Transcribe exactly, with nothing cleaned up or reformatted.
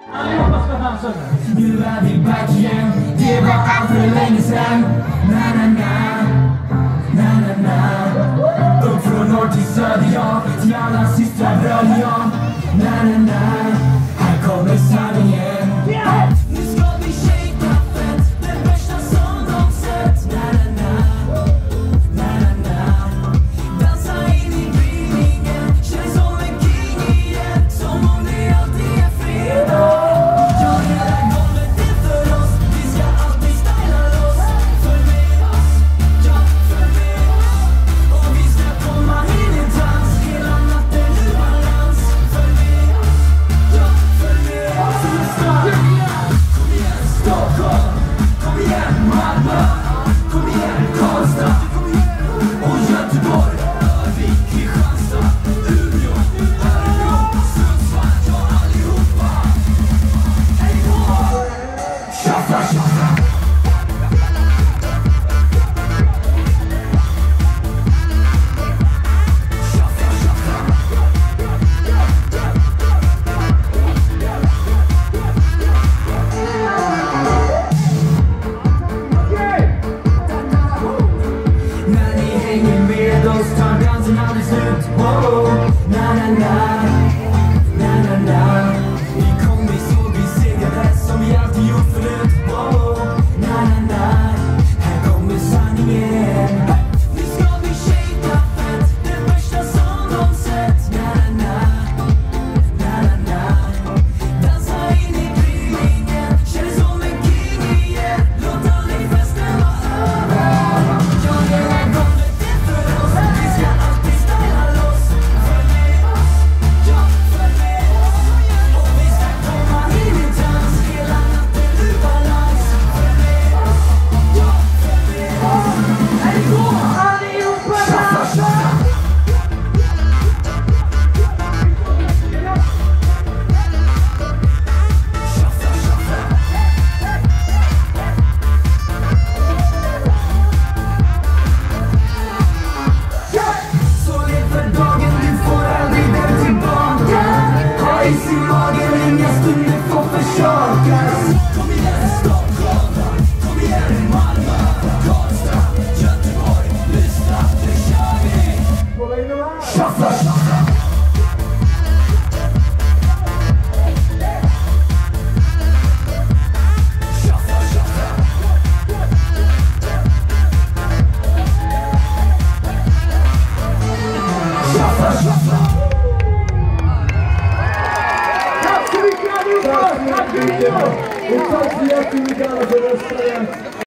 Nu är vi back igen. Det var allt för länge sedan. Na na na, na na na. Upp från norr till söder, ja. Till alla systrar bröder, ja. Na na na, här kommer sanningen. Nu ska vi shakea fett, det värsta som de sett. Na na na, na na na. Dansa in i gryningen, känns som en king igen. Som om det alltid är fredag. Ja, hela golvet är för oss, vi ska alltid styla loss. Följ med oss, ja, följ med oss. Och vi ska komma in i dans, hela natten ur balans. Följ med oss, ja, följ med oss. Kom igen Stockholm, kom igen Malmö, kom igen Karlstad och Göteborg, Örvik, Kristianstad, Umeå, Örebro, Sundsvall, ja allihopa. Hej då! Tjaffa, tjaffa! När ni hänger med oss tar dansen aldrig slut. Oh, na na na, na na na. Vi kom, vi såg, vi segrade som vi alltid gjort förut. Oh, na na na, här kommer sanningen. Nu ska vi shakea fett, det värsta som de sett. Na na na, na na na. Dansa in i gryningen, känns som en king igen. Låt aldrig festen vara över. Ja, hela golvet är för oss, vi ska alltid styla loss. Följ med oss, ja, följ med oss. Och vi ska komma in i dans, hela natten ur balans. Följ med oss, ja, följ med oss. Hej då, allihopa! Tjaffa, tjaffa! Tjaffa, tjaffa! Så lev för dagen, du får aldrig den tillbaka. Ha is i magen, inga stunder får försakas. Kom igen Stockholm, kom igen Malmö, Karlstad, Göteborg. Lyssna, nu kör vi. Tjaffa, tjaffa! Tjaffa, tjaffa! Tjaffa, tjaffa! Tack så mycket allihopa! Tack för det! Och tack så jättemycket alla för röstningen!